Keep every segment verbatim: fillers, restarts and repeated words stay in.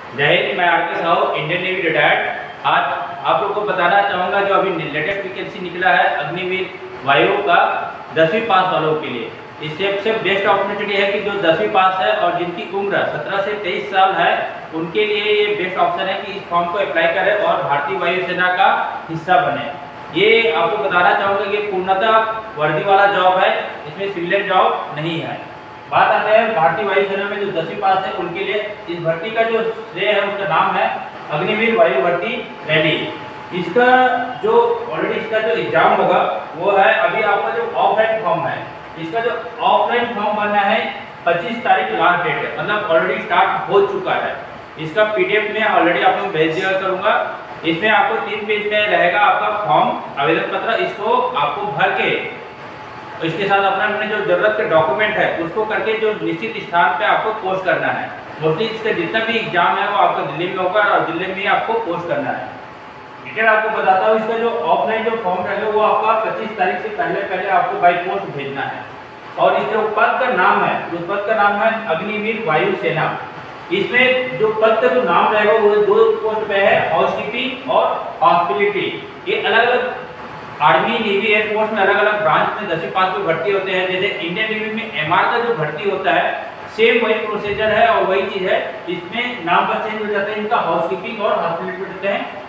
जय हिंद, मैं आर के साहू, इंडियन नेवी रिटायर्ड। आज आप लोग को बताना चाहूँगा जो अभी लेटेस्ट वैकेंसी निकला है अग्निवीर वायु का दसवीं पास वालों के लिए। इससे सबसे बेस्ट अपॉर्चुनिटी है कि जो दसवीं पास है और जिनकी उम्र सत्रह से तेईस साल है उनके लिए ये बेस्ट ऑप्शन है कि इस फॉर्म को अप्लाई करें और भारतीय वायुसेना का हिस्सा बने। ये आपको बताना चाहूँगा कि पूर्णतः वर्दी वाला जॉब है, इसमें सिविलियन जॉब नहीं है। बात आते हैं भारतीय वायुसेना में जो दसवीं पास है उनके लिए इस भर्ती का जो श्रेय है उसका नाम है अग्निवीर वायु भर्ती रैली। इसका जो ऑलरेडी इसका जो एग्जाम होगा वो है, अभी आपका जो ऑफलाइन फॉर्म है इसका जो ऑफलाइन फॉर्म बनना है पच्चीस तारीख लास्ट डेट है, मतलब ऑलरेडी स्टार्ट हो चुका है। इसका पीडीएफ में ऑलरेडी आपको भेज दिया करूँगा। इसमें आपको तीन पेज में रहेगा आपका फॉर्म आवेदन पत्र, इसको आपको भर के इसके साथ अपना अपने जो जरूरत के डॉक्यूमेंट है उसको करके जो निश्चित स्थान पे आपको पोस्ट करना है। मोस्टली इसका जितना भी एग्जाम है वो आपको दिल्ली में होगा और दिल्ली में ही आपको पोस्ट करना है। डिटेल आपको बताता हूँ, इसका जो ऑफलाइन जो फॉर्म रहेगा वो आपका पच्चीस तारीख से पहले पहले आपको बाई पोस्ट भेजना है। और इस जो पद का नाम है उस पद का नाम है अग्निवीर वायु सेना। इसमें जो पद का जो नाम रहेगा वो दो पोस्ट पे है, हाउस कीपिंग और हॉस्पिटलिटी। ये अलग अलग आर्मी नेवी एयरफोर्स में अलग अलग ब्रांच में दसवीं पास में भर्ती होते हैं। जैसे इंडियन नेवी में एमआर का जो भर्ती होता है सेम वही प्रोसीजर है और वही चीज है, इसमें नाम पर चेंज हो जाता है इनका, हाउस कीपिंग और हॉस्पिटलिटी होते हैं।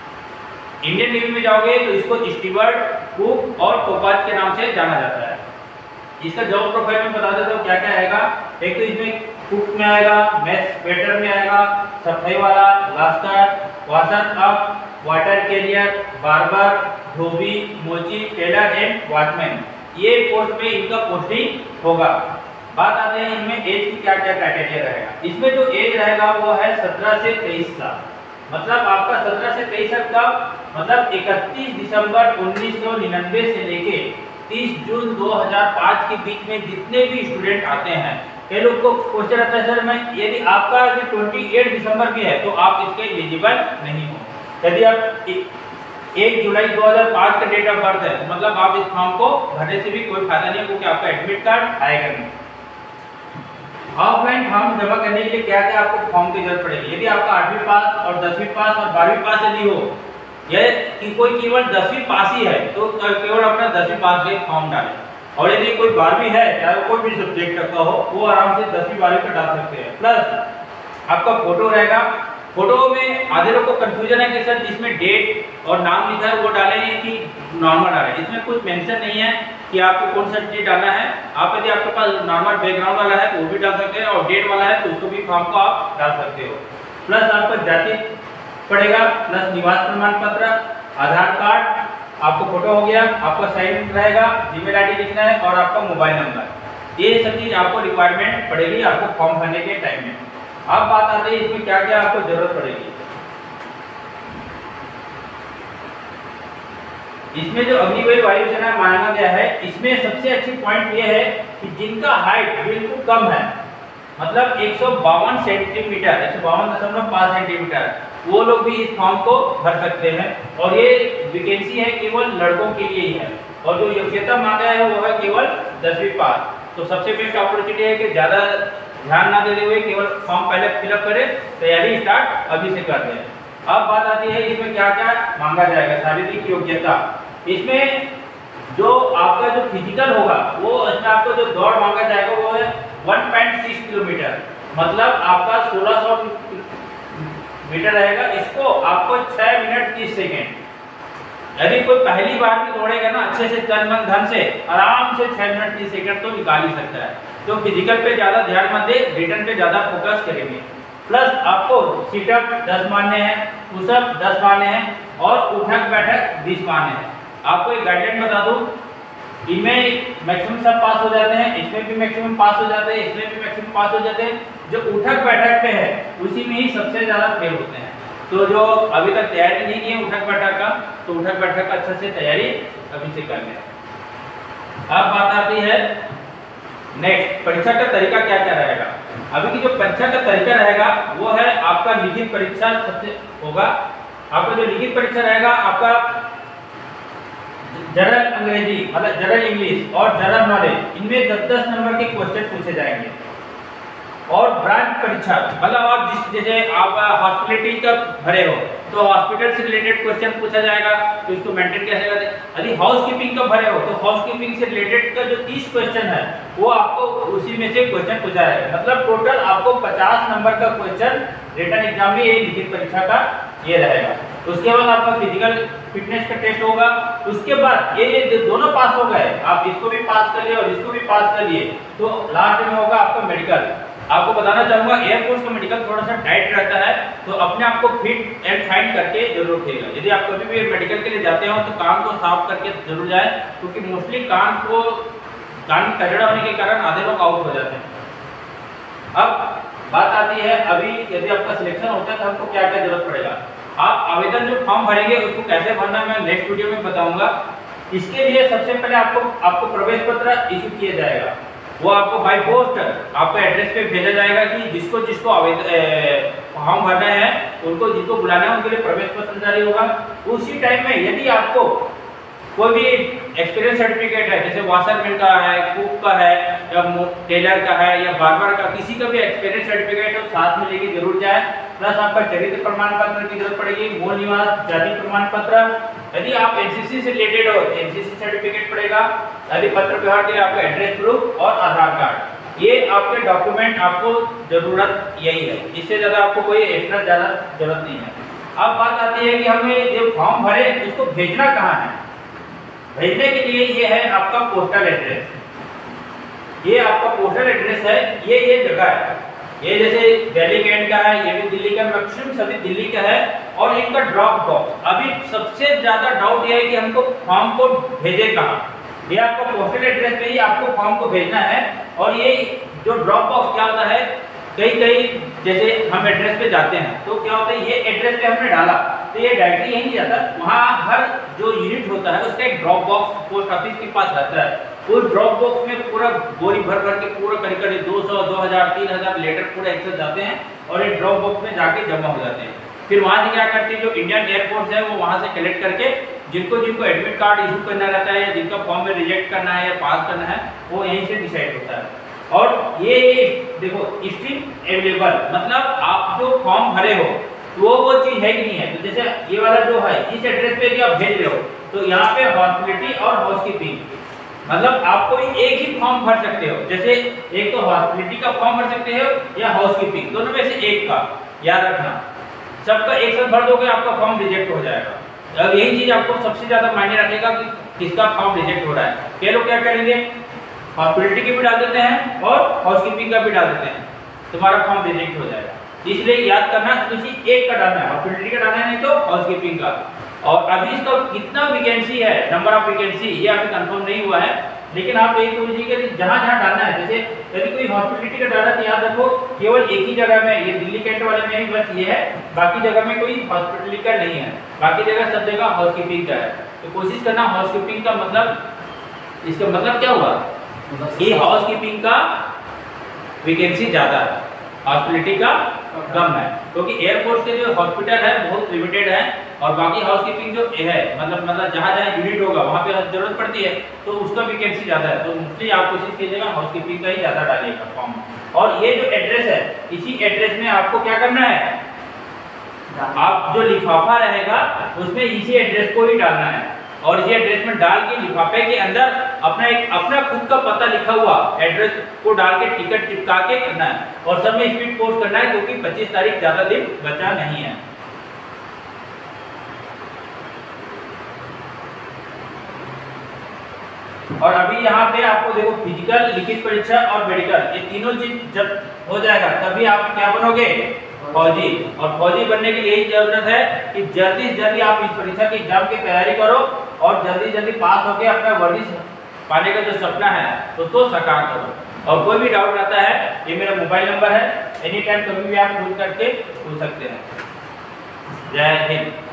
इंडियन नेवी में जाओगे तो इसको स्टीवर्ड, कुक और कोपाज के नाम से जाना जाता है। इसका जॉब प्रोफाइल में बता देता हूँ क्या क्या आएगा। एक तो इसमें कुक में आएगा, मेस वेटर में आएगा, सफाई वाला, लास्टर, washer up, water carrier, barber, धोबी, मोची, टेलर एंड वॉचमैन, ये पोस्ट पे इनका पोस्टिंग होगा। बात आते हैं इनमें एज की क्या क्या क्राइटेरिया रहेगा। इसमें जो एज रहेगा वो है सत्रह से तेईस साल, मतलब आपका सत्रह से तेईस साल का मतलब इकतीस दिसंबर उन्नीस सौ निन्यानवे से लेके तीस जून दो हज़ार पाँच के बीच में जितने भी स्टूडेंट आते हैं ये लोग को क्वेश्चन आता है सर मैं यदि आपका अट्ठाईस दिसंबर भी है तो आप इसके एलिजिबल नहीं हो। यदि आप एक जुलाई दो हज़ार पाँच का डेट ऑफ बर्थ है मतलब आप इस फॉर्म को भरने से भी कोई फायदा नहीं है क्योंकि आपका एडमिट कार्ड आएगा नहीं। ऑफलाइन फॉर्म जमा करने के लिए क्या क्या आपको फॉर्म की जरूरत पड़ेगी। यदि आपका आठवीं पास और दसवीं पास और बारहवीं पास यदि हो या कि कोई केवल दसवीं पास ही है तो केवल अपना दसवीं पास का फॉर्म डालें, और यदि कोई बारहवीं है चाहे कोई भी सब्जेक्ट का हो वो आराम से दसवीं बारहवीं का डाल सकते हैं। प्लस आपका फोटो रहेगा। फोटो में आधे लोग को कंफ्यूजन है कि सर जिसमें डेट और नाम लिखा है वो डालें कि नॉर्मल डालें। इसमें कुछ मेंशन नहीं है कि आपको कौन सा चीज डालना है। आप यदि आपके पास नॉर्मल बैकग्राउंड वाला है तो वो भी डाल सकते हैं और डेट वाला है तो उसको भी फॉर्म को आप डाल सकते हो। प्लस आपका जाति पड़ेगा, प्लस निवास प्रमाण पत्र, आधार कार्ड, आपको फोटो हो गया, आपका साइन रहेगा, जीमेल आईडी लिखना है और आपका मोबाइल नंबर। ये सब चीज आपको रिक्वायरमेंट पड़ेगी आपको फॉर्म भरने के टाइम में। अब बात आती है इसमें क्या क्या आपको जरूरत पड़ेगी। इसमें जो अग्निवीर वायुसेना माना गया है इसमें सबसे अच्छी पॉइंट ये है कि जिनका हाइट बिल्कुल कम है मतलब एक सौ बावन सेंटीमीटर एक सौ बावन दशमलव पाँच सेंटीमीटर वो लोग भी इस फॉर्म को भर सकते हैं। और ये वैकेंसी है केवल लड़कों के लिए ही है और जो योग्यता मांगा है वो है केवल दसवीं पास। तो सबसे बेस्ट अपॉर्चुनिटी है कि ज़्यादा ध्यान ना देते हुए केवल फॉर्म पहले फिलअप करें, तैयारी स्टार्ट अभी से कर दें। अब बात आती है इसमें क्या क्या मांगा जाएगा। शारीरिक योग्यता, इसमें जो आपका जो फिजिकल होगा वो इसमें आपको जो दौड़ मांगा जाएगा वो है एक पॉइंट छह किलोमीटर, मतलब आपका सोलह सौ मीटर रहेगा। इसको आपको छह मिनट तीस सेकेंड, यदि कोई पहली बार भी दौड़ेगा ना अच्छे से तन मन धन से आराम से छह मिनट तीस सेकेंड तो निकाल ही सकता है। तो फिजिकल पे ज़्यादा ध्यान मत दे, रिटर्न पे ज़्यादा फोकस करेंगे। प्लस आपको सीटअप दस मारने हैं, पुशअप दस मारने हैं और उठक बैठक बीस मारने हैं। आपको एक गाइडलाइन बता दूं, इनमें मैक्सिमम सब पास हो जाते हैं, इसमें भी मैक्सिमम पास हो जाते हैं, इसमें भी मैक्सिमम पास हो जाते हैं। जो उठक बैठक पे है उसी में ही सबसे ज़्यादा फेल होते हैं। तो जो अभी तक तैयारी नहीं की है उठक बैठक का तो उठक बैठक का अच्छे से तैयारी अभी से कर लें। अब बात आती है नेक्स्ट परीक्षा का तरीका क्या क्या रहेगा। अभी की जो परीक्षा का तरीका रहेगा वो है आपका लिखित परीक्षा सबसे होगा। आपका जो लिखित परीक्षा रहेगा आपका जनरल अंग्रेजी मतलब जनरल इंग्लिश और जनरल नॉलेज, इनमें दस दस नंबर के क्वेश्चन पूछे जाएंगे। और ब्रांच परीक्षा मतलब आप जिस जैसे आप हॉस्पिटलिटी का भरे हो तो हॉस्पिटल से रिलेटेड क्वेश्चन पूछा जाएगा, तो इसको मेंटेन कैसे करते हैं। यदि हाउस कीपिंग का भरे हो तो हाउस कीपिंग से रिलेटेड का जो तीस क्वेश्चन है वो आपको उसी में से क्वेश्चन पूछा जाएगा। मतलब टोटल आपको पचास नंबर का क्वेश्चन रिटन एग्जाम में, ये लिखित परीक्षा का ये रहेगा। उसके बाद आपका फिजिकल फिटनेस का टेस्ट होगा। उसके बाद ये ये दोनों पास हो गए, आप इसको भी पास कर लिए और इसको भी पास कर लिए, तो लास्ट में होगा आपका मेडिकल। आपको बताना चाहूंगा एयरफोर्स का मेडिकल थोड़ा सा टाइट रहता है, तो अपने आप को फिट एंड फाइन करके जरूर रखिएगा। यदि आप कभी भी मेडिकल के लिए जाते हो तो कान को साफ करके जरूर जाए, क्योंकि मोस्टली कान को कान में कचरा होने के कारण आधे लोग आउट हो जाते हैं। अब बात आती है अभी यदि आपका सिलेक्शन होता है तो हमको क्या क्या जरूरत पड़ेगा। आप आवेदन जो फॉर्म भरेंगे उसको कैसे भरना मैं नेक्स्ट वीडियो में बताऊंगा। इसके लिए सबसे पहले आपको आपको प्रवेश पत्र इशू किया जाएगा, वो आपको बाय पोस्ट आपको एड्रेस पे भेजा जाएगा कि जिसको जिसको आवेदन फॉर्म भरना है उनको जिनको बुलाना है उनके लिए प्रवेश पत्र जारी होगा। उसी टाइम में यदि आपको कोई भी एक्सपीरियंस सर्टिफिकेट है, जैसे वाशरमैन का है, कुक का है, या टेलर का है, या बार्बर का, किसी का भी एक्सपीरियंस सर्टिफिकेट है साथ में लेके जरूर जाए। प्लस आपका चरित्र प्रमाण पत्र की जरूरत पड़ेगी, मूल निवास जाति प्रमाण पत्र। यदि आप एनसीसी से रिलेटेड हो तो एनसीसी सर्टिफिकेट पड़ेगा। यदि पत्र व्यवहार के लिए आपका एड्रेस प्रूफ और आधार कार्ड, ये आपके डॉक्यूमेंट आपको जरूरत यही है, इससे ज़्यादा आपको कोई एक्स्ट्रा ज़्यादा जरूरत नहीं है। अब बात आती है कि हमें जो फॉर्म भरे उसको भेजना कहाँ है। भेजने के लिए ये है आपका पोस्टल एड्रेस, ये आपका पोस्टल एड्रेस है, ये ये जगह है। ये जैसे दिल्ली कैंट का है, ये भी दिल्ली का, मैक्सिमम सभी दिल्ली का है। और इनका ड्रॉप बॉक्स, अभी सबसे ज्यादा डाउट ये है कि हमको फॉर्म को भेजे कहाँ। ये आपका पोस्टल एड्रेस पे ही आपको फॉर्म को भेजना है। और ये जो ड्रॉप बॉक्स क्या होता है, कई कई जैसे हम एड्रेस पे जाते हैं तो क्या होता है, ये एड्रेस पे हमने डाला तो ये डायरेक्टली यहीं नहीं जाता, वहाँ हर जो यूनिट होता है उसका एक ड्रॉप बॉक्स पोस्ट ऑफिस के पास रहता है। उस ड्रॉप बॉक्स में पूरा बोरी भर भर के पूरा करीब करीब दो सौ दो हज़ार तीन हज़ार लेटर पूरे एक साथ जाते हैं और ये ड्रॉप बॉक्स में जाके जमा हो जाते हैं। फिर वहाँ से क्या करते हैं, जो इंडियन एयरफोर्स है वो वहाँ से कलेक्ट करके जिनको जिनको एडमिट कार्ड इशू करना रहता है या जिनका फॉर्म में रिजेक्ट करना है या पास करना है वो यहीं से डिसाइड होता है। और ये देखो स्ट्रीम अवेलेबल, मतलब आप जो फॉर्म भरे हो वो वो चीज़ है कि नहीं है। तो जैसे ये वाला जो है इस एड्रेस पे भी आप भेज रहे हो तो यहाँ पे हॉस्पिटलिटी और हाउसकीपिंग, मतलब आप कोई एक ही फॉर्म भर सकते हो। जैसे एक तो हॉस्पिटलिटी का फॉर्म भर सकते हो या हाउसकीपिंग, दोनों में से एक का याद रखना। सबका एक साथ भर दोगे आपका फॉर्म रिजेक्ट हो जाएगा। अब यही चीज़ आपको सबसे ज़्यादा मायने रखेगा कि किसका फॉर्म रिजेक्ट हो रहा है। कई लोग क्या करेंगे, हॉस्पिटलिटी की भी डाल देते हैं और हाउसकीपिंग का भी डाल देते हैं, तुम्हारा फॉर्म रिजेक्ट हो जाएगा। इसलिए याद करना किसी एक का डालना है, हॉस्पिटलिटी का डालना है नहीं तो हाउसकीपिंग का। और अभी इसका कितना वैकेंसी है, नंबर ऑफ वैकेंसी ये अभी कंफर्म नहीं हुआ है, लेकिन आप यही सोचिए कि जहाँ जहाँ डालना है, जैसे यदि कोई हॉस्पिटलिटी का डाला तो याद रखो केवल एक ही जगह में, ये दिल्ली कैंट वाले में ही बस ये है, बाकी जगह में कोई हॉस्पिटलिटी का नहीं है, बाकी जगह सब जगह हाउसकीपिंग का है। तो कोशिश करना हाउसकीपिंग का, मतलब इसका मतलब क्या हुआ कि हाउसकीपिंग का वैकेंसी ज़्यादा है, हॉस्पिटलिटी का कम है, क्योंकि एयरफोर्स के जो हॉस्पिटल है बहुत लिमिटेड है और बाकी हाउसकीपिंग जो है मतलब मतलब जहाँ जहाँ यूनिट होगा वहाँ पे जरूरत पड़ती है तो उसका वैकेंसी ज़्यादा है। तो मोस्टली आप कोशिश कीजिएगा हाउसकीपिंग का ही ज़्यादा डालिएगा फॉर्म। और ये जो एड्रेस है, इसी एड्रेस में आपको क्या करना है, आप जो लिफाफा रहेगा उसमें इसी एड्रेस को ही डालना है। और इसी एड्रेस में डाल के लिफाफे के अंदर अपना एक अपना खुद का पता लिखा हुआ एड्रेस को डाल के टिकट चिपका के करना है। और सब में स्पीड पोस्ट करना है क्योंकि पच्चीस तारीख ज़्यादा दिन बचा नहीं है। और अभी यहाँ पे आपको देखो फिजिकल, लिखित परीक्षा और मेडिकल, ये तीनों चीज जब हो जाएगा तभी आप क्या बनोगे, फौजी। और फौजी बनने के लिए यही जरूरत है कि जल्दी से जल्दी आप इस परीक्षा की एग्जाम की तैयारी करो और जल्दी जल्दी पास होकर अपना वर्दी पाने का जो सपना है उसको साकार करो। और कोई भी डाउट रहता है, ये मेरा मोबाइल नंबर है, एनी टाइम कभी भी आप फोन करके पूछ सकते हैं। जय हिंद।